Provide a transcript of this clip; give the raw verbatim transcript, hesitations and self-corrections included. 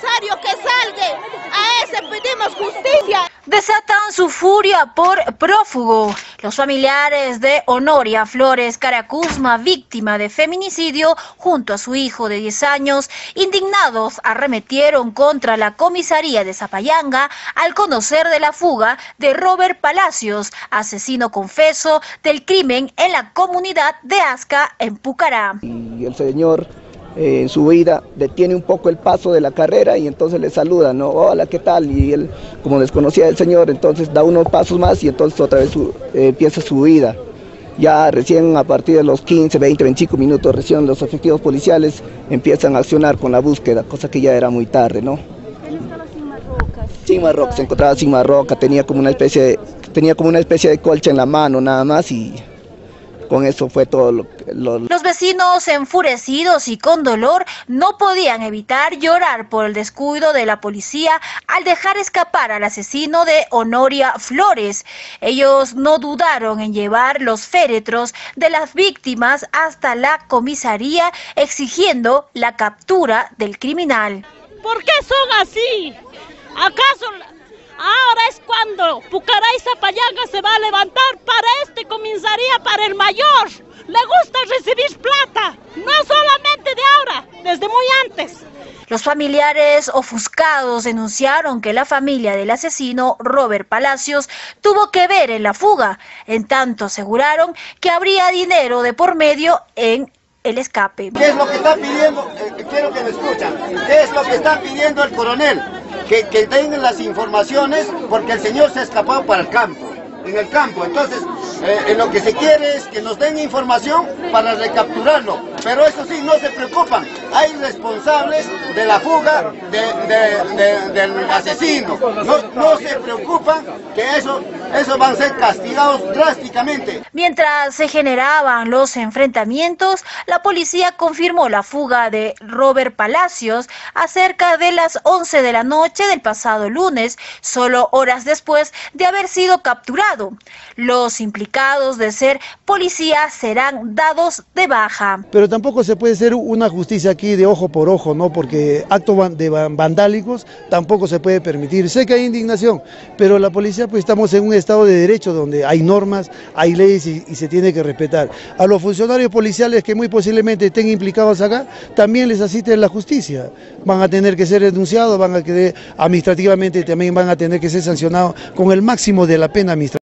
necesario que salga. A ese pedimos justicia. Desatan su furia por prófugo. Los familiares de Honoria Flores Caracuzma, víctima de feminicidio, junto a su hijo de diez años, indignados arremetieron contra la comisaría de Zapayanga al conocer de la fuga de Robert Palacios, asesino confeso del crimen en la comunidad de Asca, en Pucará. Y el señor Eh, en su vida detiene un poco el paso de la carrera y entonces le saluda, ¿no? Hola, ¿qué tal? Y él, como desconocía del señor, entonces da unos pasos más y entonces otra vez su, eh, empieza su huida. Ya recién a partir de los quince, veinte, veinticinco minutos, recién los efectivos policiales empiezan a accionar con la búsqueda, cosa que ya era muy tarde, ¿no? Él estaba sin marroca. Sin marroca, se encontraba sin marroca, tenía como una especie de, tenía como una especie de colcha en la mano nada más y con eso fue todo lo que... Lo... Los vecinos, enfurecidos y con dolor, no podían evitar llorar por el descuido de la policía al dejar escapar al asesino de Honoria Flores. Ellos no dudaron en llevar los féretros de las víctimas hasta la comisaría, exigiendo la captura del criminal. ¿Por qué son así? ¿Acaso ahora es cuando Pucará y Zapayanga se va a levantar para este comisaría, para el mayor? Le gusta recibir plata, no solamente de ahora, desde muy antes. Los familiares ofuscados denunciaron que la familia del asesino Robert Palacios tuvo que ver en la fuga. En tanto aseguraron que habría dinero de por medio en el escape. ¿Qué es lo que están pidiendo? Eh, quiero que me escuchen. ¿Qué es lo que está pidiendo el coronel? Que, que den las informaciones porque el señor se ha escapado para el campo, en el campo. Entonces, eh, lo que se quiere es que nos den información para recapturarlo. Pero eso sí, no se preocupan. Hay responsables de la fuga de, de, de, del asesino. No, no se preocupan que eso, eso van a ser castigados drásticamente. Mientras se generaban los enfrentamientos, la policía confirmó la fuga de Robert Palacios a cerca de las once de la noche del pasado lunes, solo horas después de haber sido capturado. Los implicados de ser policía serán dados de baja. Pero tampoco se puede hacer una justicia aquí de ojo por ojo, ¿no? Porque actos de vandálicos tampoco se puede permitir. Sé que hay indignación, pero la policía pues estamos en un estado de derecho donde hay normas, hay leyes y, y se tiene que respetar. A los funcionarios policiales que muy posiblemente estén implicados acá, también les asiste la justicia. Van a tener que ser denunciados, van a quedar administrativamente, también van a tener que ser sancionados con el máximo de la pena administrativa.